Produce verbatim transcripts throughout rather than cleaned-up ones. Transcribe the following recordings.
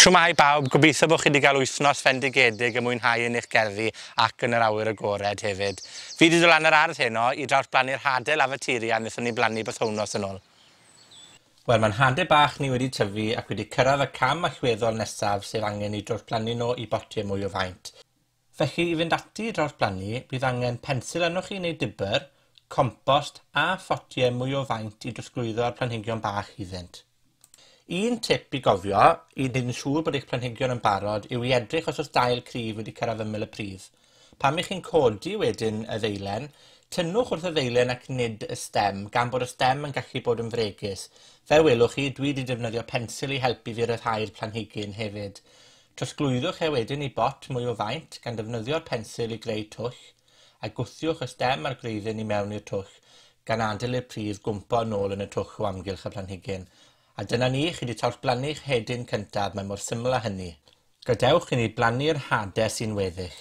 Shwmae bawb, gobeithio bo chi wedi cael wythnos fendigedig y mwynhau yn eich gerddi ac yn yr awyr agored hefyd. Fi wedi dod lan yr ardd heno i drawsblannu'r hade lavateri a wnaethon ni blannu bythownos yn ôl. Wel, mae'n hade bach ni wedi tyfu ac wedi cyrraedd y cam allweddol nesaf sef angen i drawsblannu nhw i botiau mwy o faint. Felly, i fynd ati i drawsblannu, bydd angen pensil arnoch chi neu dibber, compost a photiau mwy o faint i drosglwyddo'r planhigion bach iddynt. Un tip i gofio, i wneud yn siŵr bod eich planhigion yn barod, yw i edrych os oes dail cryf wedi cyrraedd ymyl y pridd. Pan ych chi'n codi wedyn y ddeilen, tynnwch wrth y ddeilen ac nid y stem, gan bod y stem yn gallu bod yn fregus. Fel welwch chi, dwi wedi defnyddio pensil i helpu fi ryddhau'r planhigyn hefyd. Trosglwyddwch e wedyn i bot mwy o faint gan defnyddio'r pensil i greu twll, a gwthiwch y stem a'r gwreiddyn i mewn i'r twll, gan adael i'r pridd gwmpo nôl yn y twll o amgylch y planhigyn. A dyna ni, chi wedi trawsblannu'ch hedyn cyntaf, mae mor syml â hynny. Gadewch i ni blannu'r hade sy'n weddill.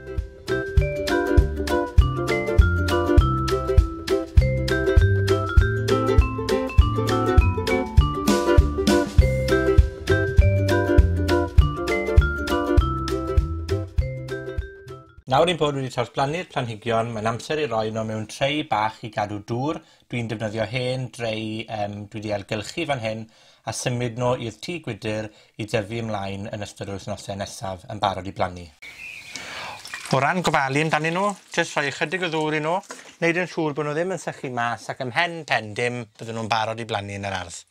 Nawr ni'n bod wedi trawsblannu'r planhigion, mae'n amser i roi nhw mewn trei bach i gadw dŵr. Dwi'n defnyddio hen drei um, dwi wedi algylchu fan hyn a symud nhw i'r tŷ gwydyr i dyfu ymlaen yn ystod yr wythnosau nesaf yn barod i blannu. O ran gofalu amdanyn nhw, jyst rhoi ychydig o ddŵr i nhw, wneud yn siŵr bod nhw ddim yn sychu mas ac ym mhen pen dim bydden nhw'n barod i blannu yn yr ardd.